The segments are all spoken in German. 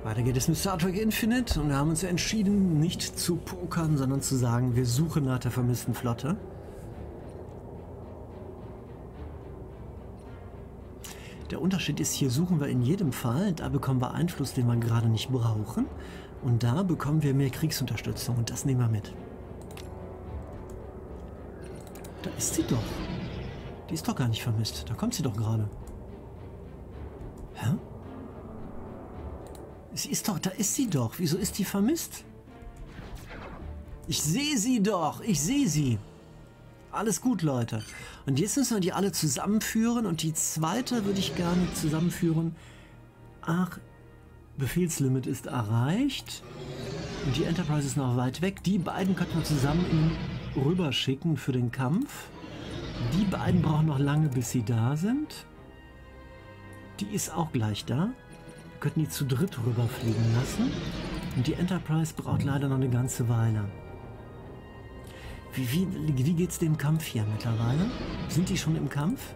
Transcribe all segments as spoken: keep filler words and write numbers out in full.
Weiter geht es mit Star Trek Infinite und wir haben uns entschieden, nicht zu pokern, sondern zu sagen, wir suchen nach der vermissten Flotte. Der Unterschied ist, hier suchen wir in jedem Fall, da bekommen wir Einfluss, den wir gerade nicht brauchen. Und da bekommen wir mehr Kriegsunterstützung und das nehmen wir mit. Da ist sie doch. Die ist doch gar nicht vermisst. Da kommt sie doch gerade. Hä? Sie ist doch, da ist sie doch. Wieso ist die vermisst? Ich sehe sie doch. Ich sehe sie. Alles gut, Leute. Und jetzt müssen wir die alle zusammenführen. Und die zweite würde ich gerne zusammenführen. Ach, Befehlslimit ist erreicht. Und die Enterprise ist noch weit weg. Die beiden könnten wir zusammen rüberschicken für den Kampf. Die beiden brauchen noch lange, bis sie da sind. Die ist auch gleich da. Wir könnten die zu dritt rüberfliegen lassen. Und die Enterprise braucht leider noch eine ganze Weile. Wie, wie, wie geht's dem Kampf hier mittlerweile? Sind die schon im Kampf?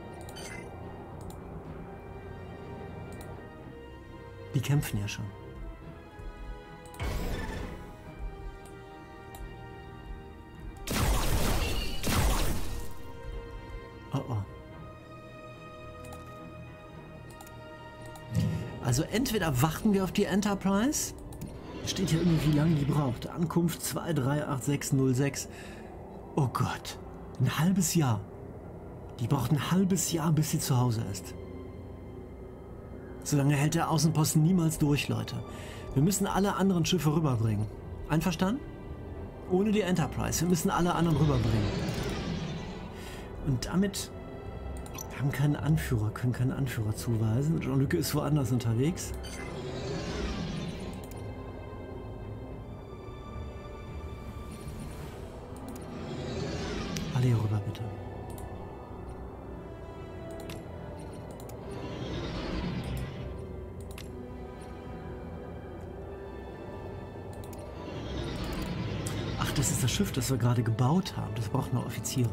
Die kämpfen ja schon. Oh oh. Also entweder warten wir auf die Enterprise. Steht ja irgendwie, wie lange die braucht. Ankunft zwei drei acht sechs null sechs. Oh Gott. Ein halbes Jahr. Die braucht ein halbes Jahr, bis sie zu Hause ist. So lange hält der Außenposten niemals durch, Leute. Wir müssen alle anderen Schiffe rüberbringen. Einverstanden? Ohne die Enterprise. Wir müssen alle anderen rüberbringen. Und damit... Wir haben keinen Anführer, können keinen Anführer zuweisen. Jean-Luc ist woanders unterwegs. Alle hier rüber, bitte. Ach, das ist das Schiff, das wir gerade gebaut haben. Das braucht noch Offiziere.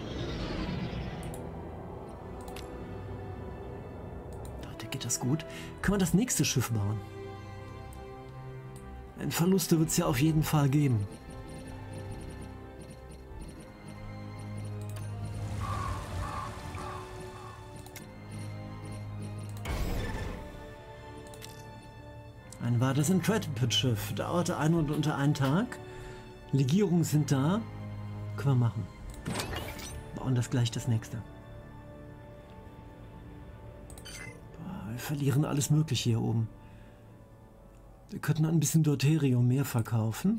Geht das gut? Können wir das nächste Schiff bauen? Ein Verluste wird es ja auf jeden Fall geben. Ein weiteres Intrepid-Schiff. Dauerte ein und unter einen Tag. Legierungen sind da. Können wir machen. Bauen das gleich das nächste. Wir verlieren alles Mögliche hier oben. Wir könnten ein bisschen Deuterium mehr verkaufen.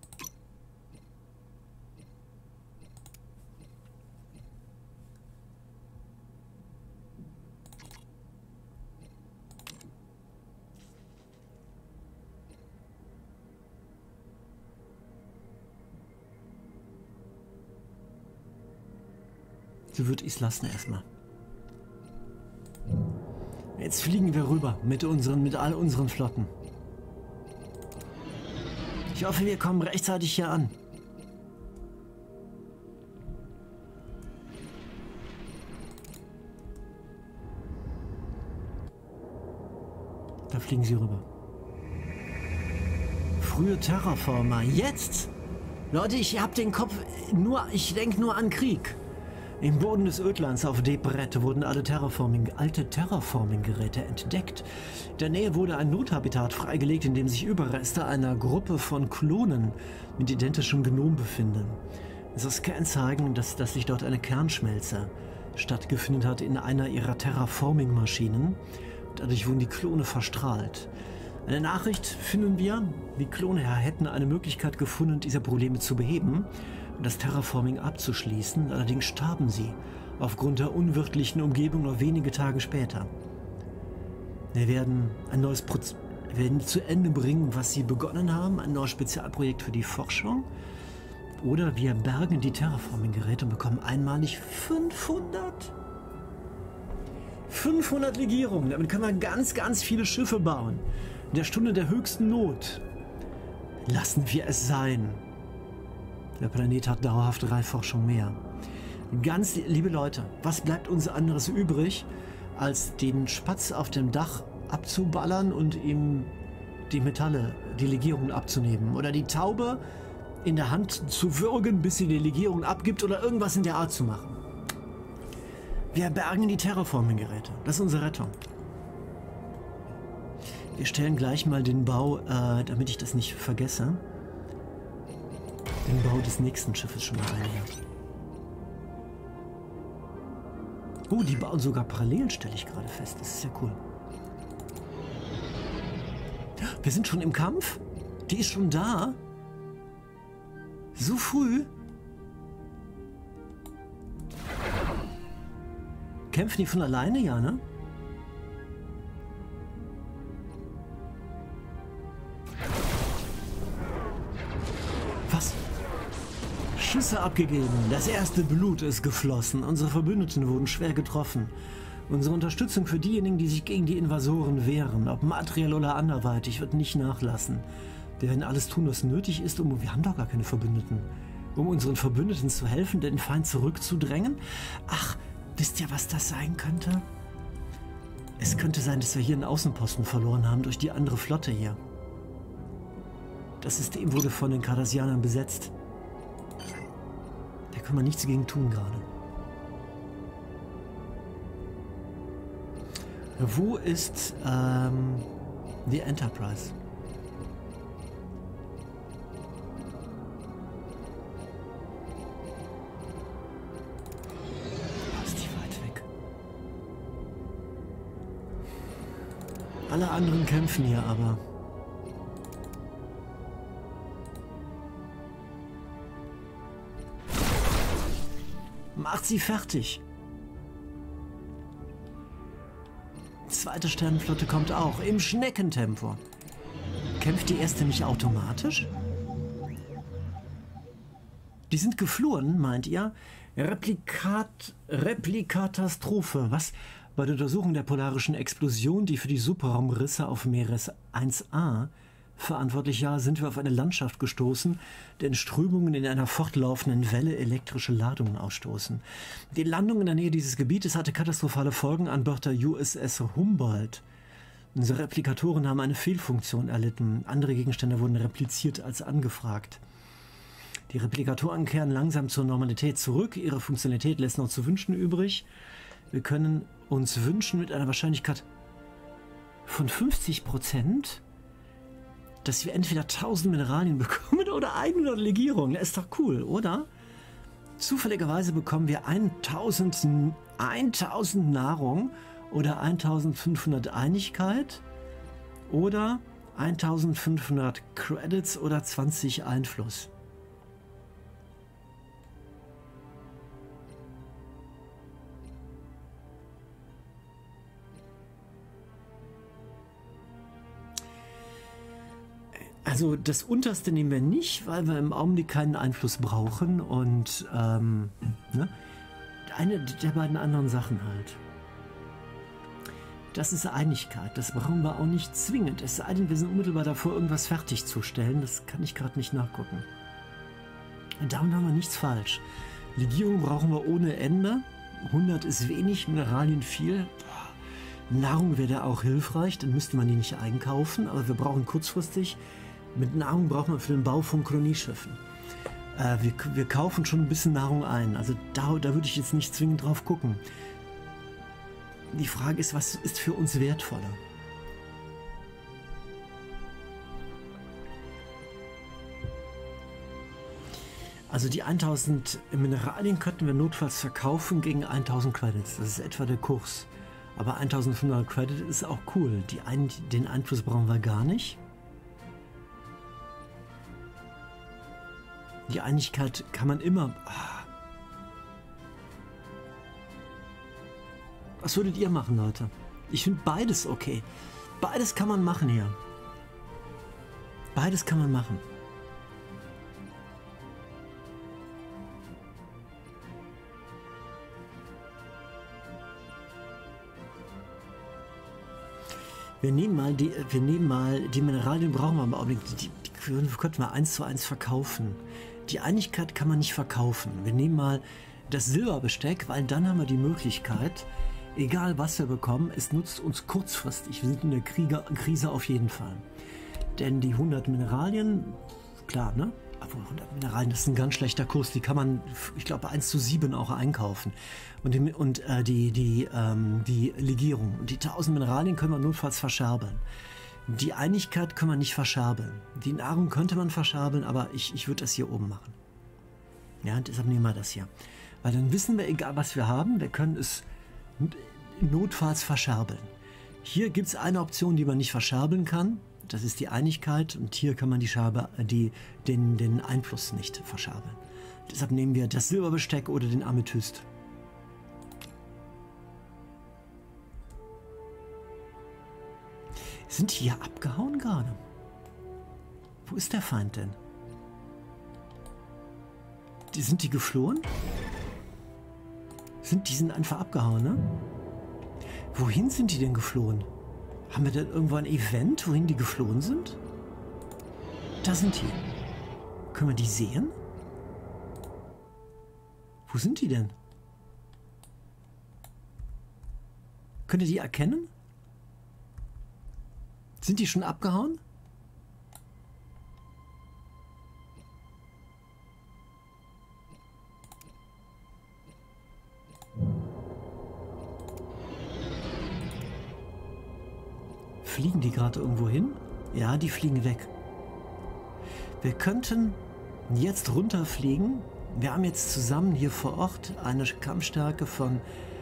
So würde ich es lassen erstmal. Jetzt fliegen wir rüber mit unseren, mit all unseren Flotten. Ich hoffe, wir kommen rechtzeitig hier an. Da fliegen sie rüber. Frühe Terraformer. Jetzt! Leute, ich hab den Kopf nur, ich denke nur an Krieg. Im Boden des Ödlands auf Debrett wurden alle Terraforming, alte Terraforming-Geräte entdeckt. In der Nähe wurde ein Nothabitat freigelegt, in dem sich Überreste einer Gruppe von Klonen mit identischem Genom befinden. Also Scans zeigen, dass, dass sich dort eine Kernschmelze stattgefunden hat in einer ihrer Terraforming-Maschinen. Dadurch wurden die Klone verstrahlt. Eine Nachricht finden wir, die Klone hätten eine Möglichkeit gefunden, diese Probleme zu beheben und das Terraforming abzuschließen, allerdings starben sie aufgrund der unwirtlichen Umgebung noch wenige Tage später. Wir werden ein neues Proz wir werden zu Ende bringen, was sie begonnen haben, ein neues Spezialprojekt für die Forschung, oder wir bergen die Terraforming-Geräte und bekommen einmalig fünfhundert fünfhundert Legierungen. Damit können wir ganz, ganz viele Schiffe bauen. In der Stunde der höchsten Not lassen wir es sein. Der Planet hat dauerhaft drei Forschung mehr. Ganz liebe Leute, was bleibt uns anderes übrig, als den Spatz auf dem Dach abzuballern und ihm die Metalle, die Legierungen abzunehmen. Oder die Taube in der Hand zu würgen, bis sie die Legierung abgibt oder irgendwas in der Art zu machen. Wir bergen die Terraforming-Geräte. Das ist unsere Rettung. Wir stellen gleich mal den Bau, äh, damit ich das nicht vergesse, den Bau des nächsten Schiffes schon mal ein. Oh, die bauen sogar parallel, stelle ich gerade fest. Das ist ja cool. Wir sind schon im Kampf? Die ist schon da? So früh? Kämpfen die von alleine? Ja, ne? Was? Schüsse abgegeben. Das erste Blut ist geflossen. Unsere Verbündeten wurden schwer getroffen. Unsere Unterstützung für diejenigen, die sich gegen die Invasoren wehren, ob materiell oder anderweitig, wird nicht nachlassen. Wir werden alles tun, was nötig ist, um... Wir haben doch gar keine Verbündeten. Um unseren Verbündeten zu helfen, den Feind zurückzudrängen? Ach, wisst ihr, was das sein könnte? Es könnte sein, dass wir hier einen Außenposten verloren haben durch die andere Flotte hier. Das System wurde von den Cardassianern besetzt. Da kann man nichts gegen tun gerade. Wo ist ähm, die Enterprise? Alle anderen kämpfen hier aber. Macht sie fertig. Zweite Sternenflotte kommt auch im Schneckentempo. Kämpft die erste nicht automatisch? Die sind geflohen, meint ihr? Replikat, Replikatastrophe. Was? Bei der Untersuchung der polarischen Explosion, die für die Superraumrisse auf Meeres eins a verantwortlich war, sind wir auf eine Landschaft gestoßen, deren Strömungen in einer fortlaufenden Welle elektrische Ladungen ausstoßen. Die Landung in der Nähe dieses Gebietes hatte katastrophale Folgen an Bord der U S S Humboldt. Unsere Replikatoren haben eine Fehlfunktion erlitten. Andere Gegenstände wurden repliziert als angefragt. Die Replikatoren kehren langsam zur Normalität zurück. Ihre Funktionalität lässt noch zu wünschen übrig. Wir können uns wünschen mit einer Wahrscheinlichkeit von fünfzig Prozent, dass wir entweder tausend Mineralien bekommen oder hundert Legierungen. Das ist doch cool, oder? Zufälligerweise bekommen wir tausend Nahrung oder eintausendfünfhundert Einigkeit oder eintausendfünfhundert Credits oder zwanzig Einfluss. Also das unterste nehmen wir nicht, weil wir im Augenblick keinen Einfluss brauchen und ähm, ne? Eine der beiden anderen Sachen halt. Das ist Einigkeit, das brauchen wir auch nicht zwingend. Es sei denn, wir sind unmittelbar davor, irgendwas fertigzustellen. Das kann ich gerade nicht nachgucken. Und damit haben wir nichts falsch. Legierung brauchen wir ohne Ende. hundert ist wenig, Mineralien viel. Nahrung wäre da auch hilfreich, dann müsste man die nicht einkaufen. Aber wir brauchen kurzfristig... Mit Nahrung braucht man für den Bau von Kolonieschiffen. Äh, wir, wir kaufen schon ein bisschen Nahrung ein. Also da, da würde ich jetzt nicht zwingend drauf gucken. Die Frage ist, was ist für uns wertvoller? Also die eintausend Mineralien könnten wir notfalls verkaufen gegen eintausend Credits. Das ist etwa der Kurs. Aber eintausendfünfhundert Credits ist auch cool. Die ein, den Einfluss brauchen wir gar nicht. Die Einigkeit kann man immer... Ah. Was würdet ihr machen, Leute? Ich finde beides okay. Beides kann man machen hier. Beides kann man machen. Wir nehmen mal die, wir nehmen mal die Mineralien, brauchen wir aber unbedingt. Die, die könnten wir eins zu eins verkaufen. Die Einigkeit kann man nicht verkaufen. Wir nehmen mal das Silberbesteck, weil dann haben wir die Möglichkeit, egal was wir bekommen, es nutzt uns kurzfristig. Wir sind in der Krieger Krise auf jeden Fall. Denn die hundert Mineralien, klar, ne? Obwohl hundert Mineralien, das ist ein ganz schlechter Kurs. Die kann man, ich glaube, eins zu sieben auch einkaufen. Und die, und, äh, die, die, ähm, die Legierung. Und die tausend Mineralien können wir notfalls verscherbeln. Die Einigkeit können wir nicht verscherbeln. Die Nahrung könnte man verscherbeln, aber ich, ich würde das hier oben machen. Ja, deshalb nehmen wir das hier. Weil dann wissen wir, egal was wir haben, wir können es notfalls verscherbeln. Hier gibt es eine Option, die man nicht verscherbeln kann. Das ist die Einigkeit. Und hier kann man die Schabe, die, den, den Einfluss nicht verscherbeln. Deshalb nehmen wir das Silberbesteck oder den Amethyst. Sind die hier abgehauen gerade? Wo ist der Feind denn? Die, sind die geflohen? Sind, die sind einfach abgehauen, ne? Wohin sind die denn geflohen? Haben wir denn irgendwo ein Event, wohin die geflohen sind? Da sind die. Können wir die sehen? Wo sind die denn? Könnt ihr die erkennen? Sind die schon abgehauen? Fliegen die gerade irgendwo hin? Ja, die fliegen weg. Wir könnten jetzt runterfliegen. Wir haben jetzt zusammen hier vor Ort eine Kampfstärke von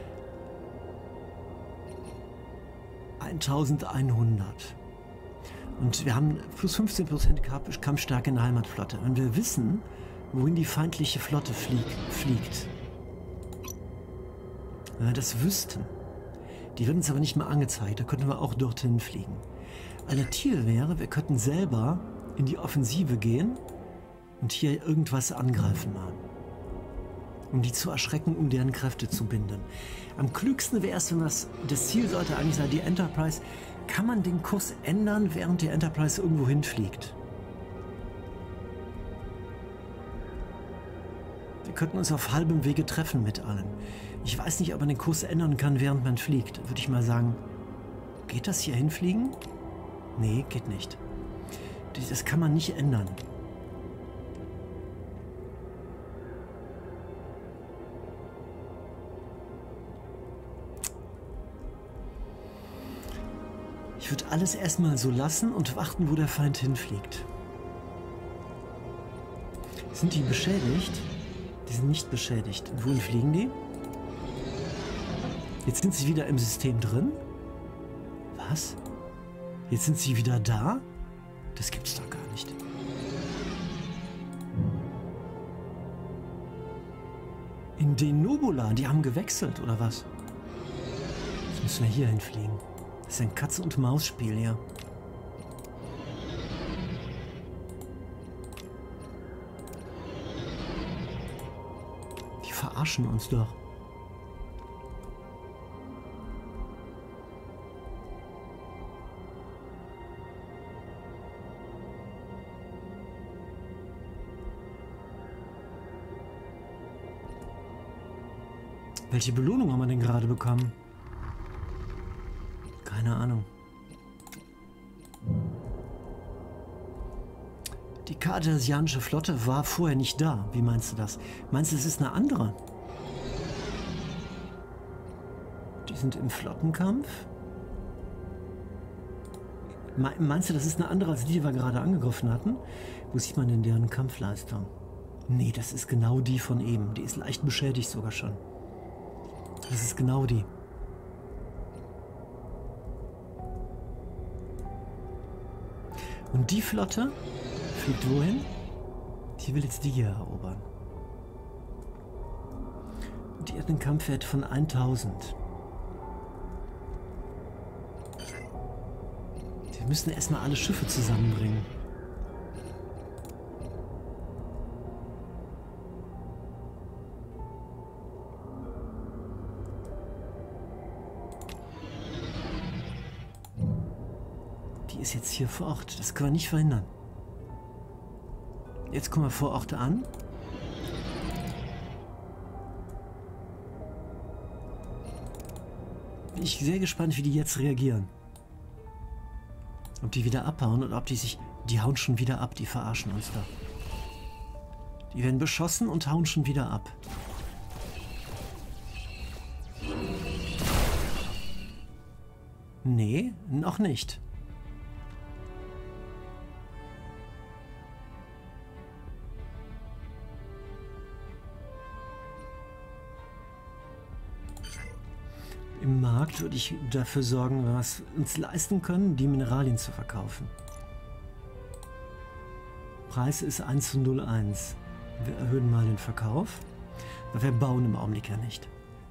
eintausendeinhundert. Und wir haben plus fünfzehn Prozent Kampfstärke in der Heimatflotte. Wenn wir wissen, wohin die feindliche Flotte flieg, fliegt, wenn wir das wüssten, die wird uns aber nicht mehr angezeigt, da könnten wir auch dorthin fliegen. Alternative wäre, wir könnten selber in die Offensive gehen und hier irgendwas angreifen mal. Um die zu erschrecken, um deren Kräfte zu binden. Am klügsten wäre es, wenn das, das Ziel sollte eigentlich sein, die Enterprise, kann man den Kurs ändern, während die Enterprise irgendwo hinfliegt. Wir könnten uns auf halbem Wege treffen mit allen. Ich weiß nicht, ob man den Kurs ändern kann, während man fliegt. Würde ich mal sagen, geht das hier hinfliegen? Nee, geht nicht. Das kann man nicht ändern. Ich würde alles erstmal so lassen und warten, wo der Feind hinfliegt. Sind die beschädigt? Die sind nicht beschädigt. Und wohin fliegen die? Jetzt sind sie wieder im System drin. Was? Jetzt sind sie wieder da? Das gibt's doch gar nicht. In den Nobula, die haben gewechselt, oder was? Jetzt müssen wir hier hinfliegen. Das ist ein Katze-und-Maus-Spiel, ja. Die verarschen uns doch. Welche Belohnung haben wir denn gerade bekommen? Keine Ahnung. Die kartesianische Flotte war vorher nicht da. Wie meinst du das? Meinst du, es ist eine andere? Die sind im Flottenkampf? Meinst du, das ist eine andere als die, die wir gerade angegriffen hatten? Wo sieht man denn deren Kampfleistung? Nee, das ist genau die von eben. Die ist leicht beschädigt sogar schon. Das ist genau die. Und die Flotte fliegt wohin? Die will jetzt die hier erobern. Und die hat einen Kampfwert von eintausend. Wir müssen erstmal alle Schiffe zusammenbringen. Die ist jetzt hier vor Ort. Das können wir nicht verhindern. Jetzt kommen wir vor Ort an. Bin ich sehr gespannt, wie die jetzt reagieren. Ob die wieder abhauen und ob die sich... Die hauen schon wieder ab, die verarschen uns da. Die werden beschossen und hauen schon wieder ab. Nee, noch nicht. Im Markt würde ich dafür sorgen, wenn wir es uns leisten können, die Mineralien zu verkaufen. Preis ist eins zu null Komma eins. Wir erhöhen mal den Verkauf. Aber wir bauen im Augenblick ja nicht.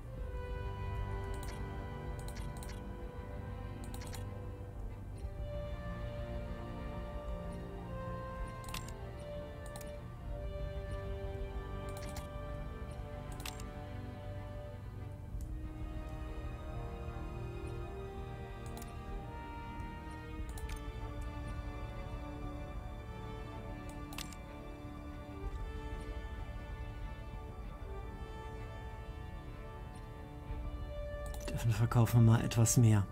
Dann verkaufen wir mal etwas mehr.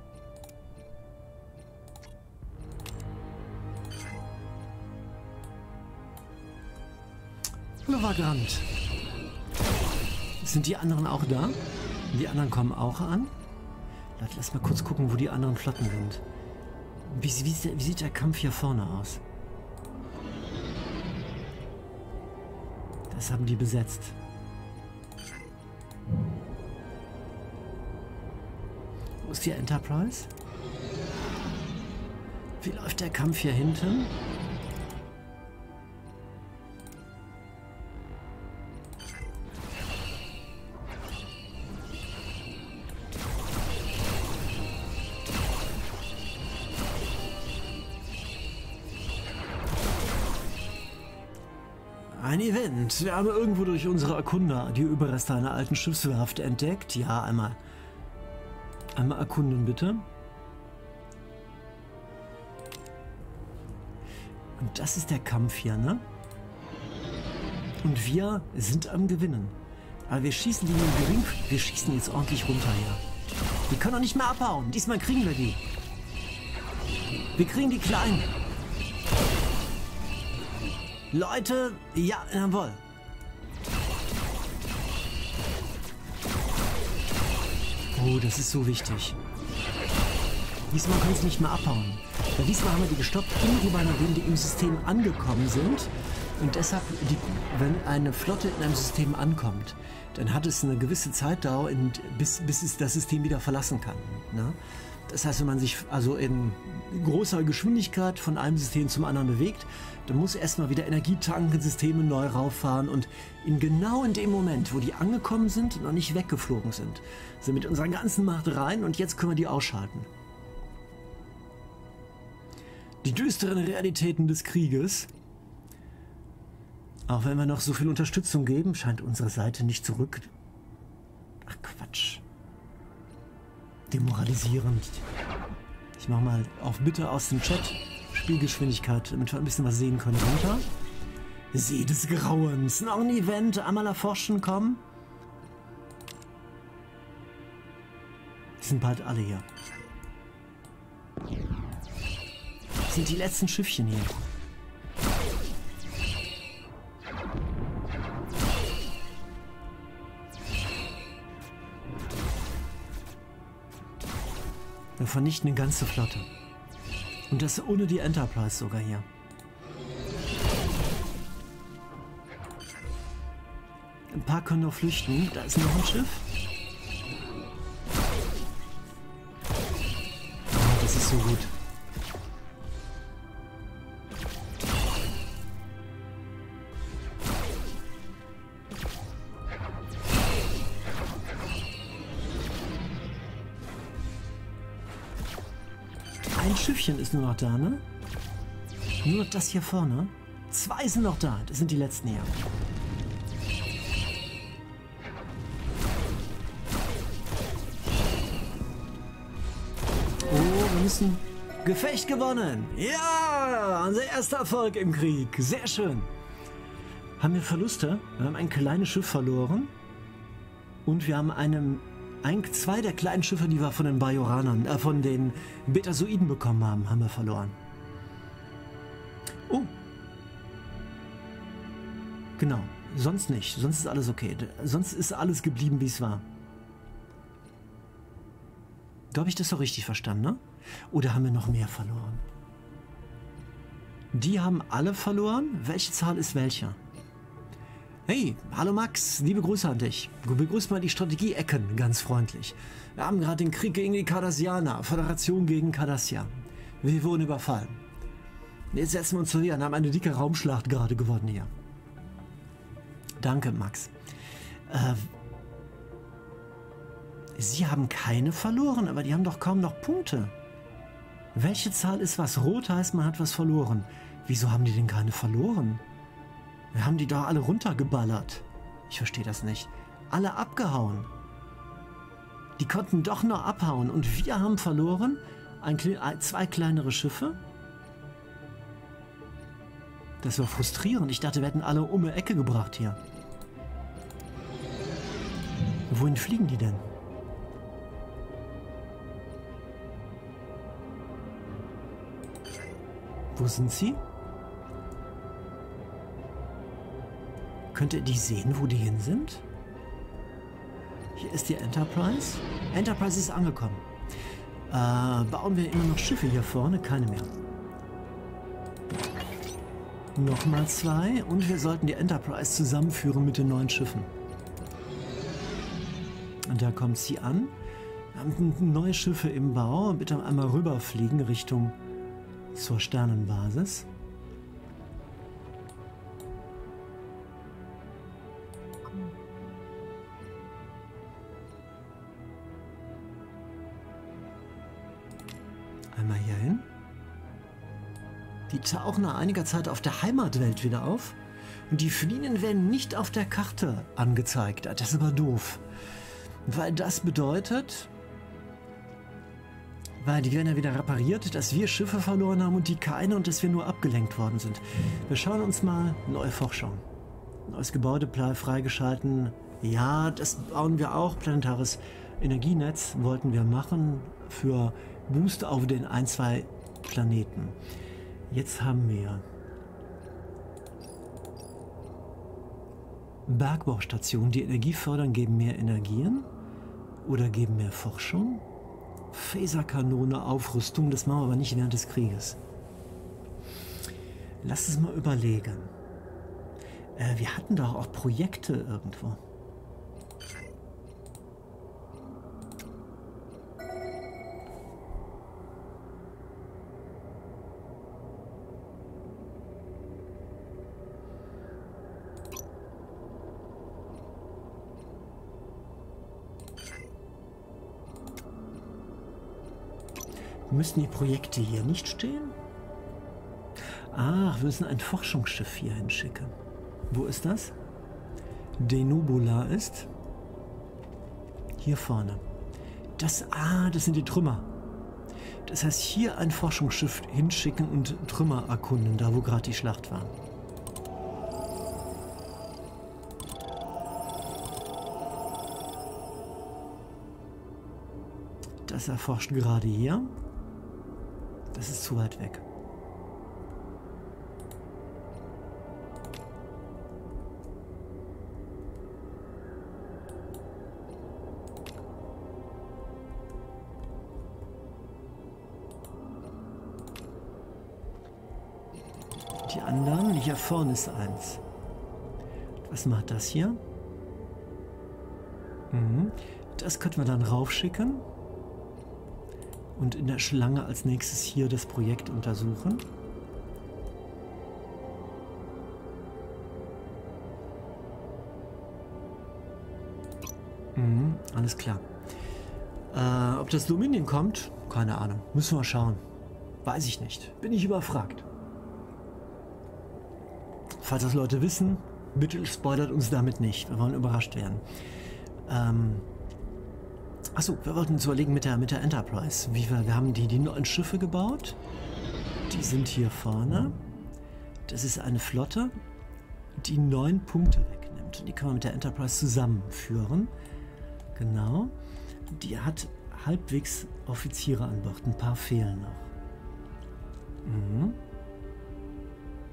Hallo Vagrant. Sind die anderen auch da? Die anderen kommen auch an? Lass mal kurz gucken, wo die anderen Flotten sind. Wie, wie, wie sieht der Kampf hier vorne aus? Das haben die besetzt. Wo ist die Enterprise? Wie läuft der Kampf hier hinten? Ein Event. Wir haben irgendwo durch unsere Erkunder die Überreste einer alten Schiffswerft entdeckt. Ja, einmal. Einmal erkunden, bitte. Und das ist der Kampf hier, ne? Und wir sind am Gewinnen. Aber wir schießen die nur gering. Wir schießen jetzt ordentlich runter hier. Die können doch nicht mehr abhauen. Diesmal kriegen wir die. Wir kriegen die Kleinen. Leute, ja, jawohl. Oh, das ist so wichtig. Diesmal können sie nicht mehr abhauen. Weil diesmal haben wir die gestoppt, irgendwann, nachdem die im System angekommen sind. Und deshalb, die, wenn eine Flotte in einem System ankommt, dann hat es eine gewisse Zeitdauer, in, bis, bis es das System wieder verlassen kann. Ne? Das heißt, wenn man sich also in großer Geschwindigkeit von einem System zum anderen bewegt, dann muss erstmal wieder Energie tanken, Systeme neu rauffahren und in genau in dem Moment, wo die angekommen sind und noch nicht weggeflogen sind, sind mit unserer ganzen Macht rein und jetzt können wir die ausschalten. Die düsteren Realitäten des Krieges. Auch wenn wir noch so viel Unterstützung geben, scheint unsere Seite nicht zurück. Ach Quatsch. Demoralisierend. Ich mache mal auf Bitte aus dem Chat Spielgeschwindigkeit, damit wir ein bisschen was sehen können. Runter. See des Grauens. Noch ein Event. Einmal erforschen, kommen. Die sind bald alle hier. Das sind die letzten Schiffchen hier. Wir vernichten eine ganze Flotte. Und das ohne die Enterprise sogar hier. Ein paar können noch flüchten. Da ist noch ein Schiff. Oh, das ist so gut. Ein Schiffchen ist nur noch da, ne? Nur noch das hier vorne. Zwei sind noch da. Das sind die letzten hier. Oh, wir müssen... Gefecht gewonnen! Ja! Unser erster Erfolg im Krieg. Sehr schön. Haben wir Verluste? Wir haben ein kleines Schiff verloren. Und wir haben einem... Ein, zwei der kleinen Schiffe, die wir von den Bajoranern, äh, von den Betasoiden bekommen haben, haben wir verloren. Oh. Genau. Sonst nicht. Sonst ist alles okay. Sonst ist alles geblieben, wie es war. Da habe ich das doch richtig verstanden, ne? Oder haben wir noch mehr verloren? Die haben alle verloren? Welche Zahl ist welche? Hey, hallo Max, liebe Grüße an dich. Du begrüßt mal die Strategie-Ecken ganz freundlich. Wir haben gerade den Krieg gegen die Cardassianer, Föderation gegen Cardassia. Wir wurden überfallen. Jetzt setzen wir uns hier und haben eine dicke Raumschlacht gerade gewonnen hier. Danke, Max. Äh, Sie haben keine verloren, aber die haben doch kaum noch Punkte. Welche Zahl ist was? Rot heißt, man hat was verloren. Wieso haben die denn keine verloren? Wir haben die doch alle runtergeballert. Ich verstehe das nicht. Alle abgehauen. Die konnten doch noch abhauen und wir haben verloren. Ein, zwei kleinere Schiffe. Das war frustrierend. Ich dachte, wir hätten alle um die Ecke gebracht hier. Wohin fliegen die denn? Wo sind sie? Könnt ihr die sehen, wo die hin sind? Hier ist die Enterprise. Enterprise ist angekommen. Äh, bauen wir immer noch Schiffe hier vorne? Keine mehr. Nochmal zwei und wir sollten die Enterprise zusammenführen mit den neuen Schiffen. Und da kommt sie an. Wir haben neue Schiffe im Bau. Bitte einmal rüberfliegen Richtung zur Sternenbasis. Einmal hier hin. Die tauchen nach einiger Zeit auf der Heimatwelt wieder auf. Und die Fliehen werden nicht auf der Karte angezeigt. Das ist aber doof. Weil das bedeutet, weil die werden ja wieder repariert, dass wir Schiffe verloren haben und die keine und dass wir nur abgelenkt worden sind. Wir schauen uns mal neue Forschung. Neues Gebäude freigeschalten. Ja, das bauen wir auch. Planetares Energienetz wollten wir machen für Boost auf den ein, zwei Planeten. Jetzt haben wir Bergbaustationen, die Energie fördern, geben mehr Energien oder geben mehr Forschung. Phaserkanone, Aufrüstung, das machen wir aber nicht während des Krieges. Lass es mal überlegen. Äh, wir hatten doch auch Projekte irgendwo. Müssen die Projekte hier nicht stehen? Ach, wir müssen ein Forschungsschiff hier hinschicken. Wo ist das? Denubula ist hier vorne. Das, ah, das sind die Trümmer. Das heißt, hier ein Forschungsschiff hinschicken und Trümmer erkunden, da wo gerade die Schlacht war. Das erforscht gerade hier. Das ist zu weit weg. Die anderen, hier vorne ist eins. Was macht das hier? Mhm. Das könnten wir dann raufschicken. Und in der Schlange als nächstes hier das Projekt untersuchen. Mhm, alles klar. Äh, ob das Dominion kommt? Keine Ahnung. Müssen wir schauen. Weiß ich nicht. Bin ich überfragt. Falls das Leute wissen, bitte spoilert uns damit nicht. Wir wollen überrascht werden. Ähm... Achso, wir wollten uns überlegen mit der, mit der Enterprise. Wie wir, wir haben die, die neuen Schiffe gebaut. Die sind hier vorne. Das ist eine Flotte, die neun Punkte wegnimmt. Und die können wir mit der Enterprise zusammenführen. Genau. Die hat halbwegs Offiziere an Bord. Ein paar fehlen noch. Mhm.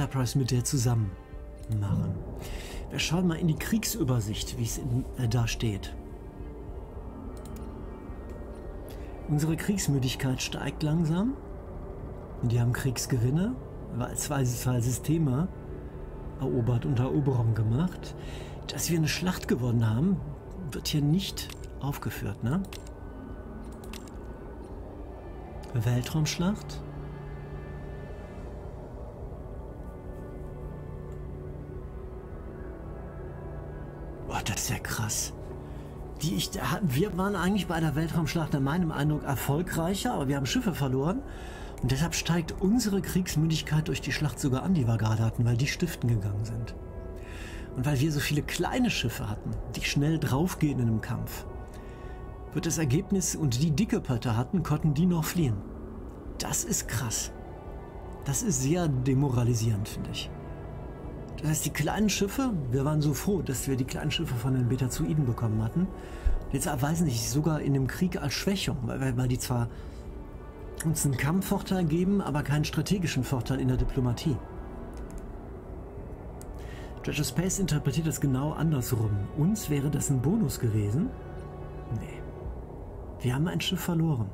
Enterprise mit der zusammen machen. Wir schauen mal in die Kriegsübersicht, wie es in, äh, da steht. Unsere Kriegsmüdigkeit steigt langsam. Die haben Kriegsgewinne, weil zwei, zwei Systeme erobert und Eroberung gemacht. Dass wir eine Schlacht gewonnen haben, wird hier nicht aufgeführt, ne? Weltraumschlacht. Boah, das ist ja krass. Die ich, wir waren eigentlich bei der Weltraumschlacht nach meinem Eindruck erfolgreicher, aber wir haben Schiffe verloren. Und deshalb steigt unsere Kriegsmüdigkeit durch die Schlacht sogar an, die wir gerade hatten, weil die stiften gegangen sind. Und weil wir so viele kleine Schiffe hatten, die schnell draufgehen in einem Kampf, wird das Ergebnis, und die dicke Pötte hatten, konnten die noch fliehen. Das ist krass. Das ist sehr demoralisierend, finde ich. Das heißt, die kleinen Schiffe, wir waren so froh, dass wir die kleinen Schiffe von den Betazoiden bekommen hatten. Jetzt erweisen sich sogar in dem Krieg als Schwächung, weil, weil die zwar uns einen Kampfvorteil geben, aber keinen strategischen Vorteil in der Diplomatie. Treasure Space interpretiert das genau andersrum. Uns wäre das ein Bonus gewesen. Nee. Wir haben ein Schiff verloren.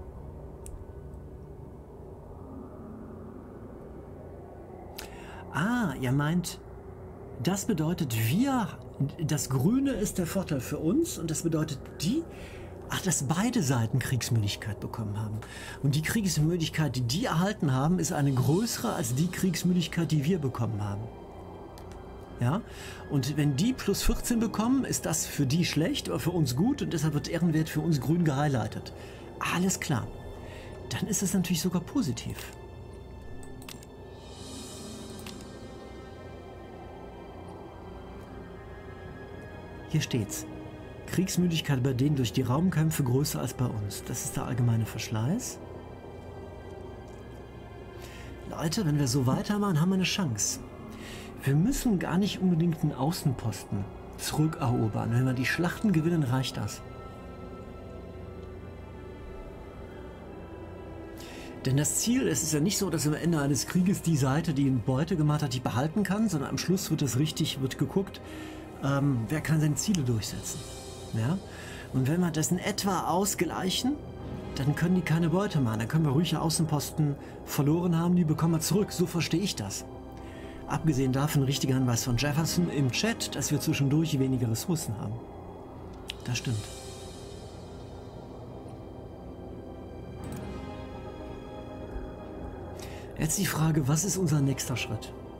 Ah, ihr meint, das bedeutet, wir, das Grüne ist der Vorteil für uns und das bedeutet die, ach, dass beide Seiten Kriegsmüdigkeit bekommen haben. Und die Kriegsmüdigkeit, die die erhalten haben, ist eine größere als die Kriegsmüdigkeit, die wir bekommen haben. Ja, und wenn die plus vierzehn bekommen, ist das für die schlecht, aber für uns gut und deshalb wird Ehrenwert für uns grün gehighlightet. Alles klar. Dann ist es natürlich sogar positiv. Hier steht's. Kriegsmüdigkeit bei denen durch die Raumkämpfe größer als bei uns. Das ist der allgemeine Verschleiß. Leute, wenn wir so weitermachen, haben wir eine Chance. Wir müssen gar nicht unbedingt einen Außenposten zurückerobern. Wenn wir die Schlachten gewinnen, reicht das. Denn das Ziel, es ist ja nicht so, dass am Ende eines Krieges die Seite, die eine Beute gemacht hat, die behalten kann, sondern am Schluss wird es richtig, wird geguckt, ähm, wer kann seine Ziele durchsetzen. Ja? Und wenn wir das in etwa ausgleichen, dann können die keine Beute machen. Dann können wir ruhig Außenposten verloren haben, die bekommen wir zurück. So verstehe ich das. Abgesehen davon, ein richtiger Hinweis von Jefferson im Chat, dass wir zwischendurch weniger Ressourcen haben. Das stimmt. Jetzt die Frage, was ist unser nächster Schritt?